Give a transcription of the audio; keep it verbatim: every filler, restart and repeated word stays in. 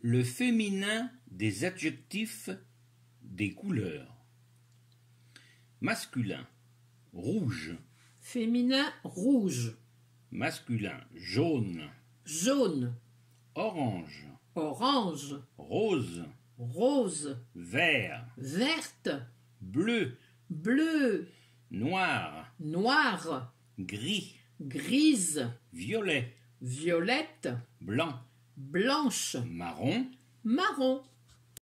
Le féminin des adjectifs des couleurs. Masculin, rouge. Féminin, rouge. Masculin, jaune. Jaune. Orange. Orange. Rose. Rose. Vert. Verte. Bleu. Bleu. Noir. Noir. Gris. Grise. Violet. Violette. Blanc. Blanche. Marron. Marron.